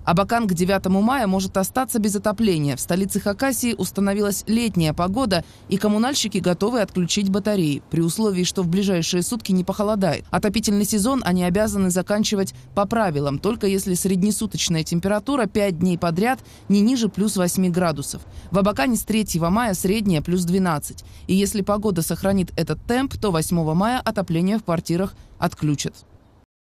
Абакан к 9 мая может остаться без отопления. В столице Хакасии установилась летняя погода, и коммунальщики готовы отключить батареи, при условии, что в ближайшие сутки не похолодает. Отопительный сезон они обязаны заканчивать по правилам, только если среднесуточная температура 5 дней подряд не ниже плюс 8 градусов. В Абакане с 3 мая средняя плюс 12. И если погода сохранит этот темп, то 8 мая отопление в квартирах отключат.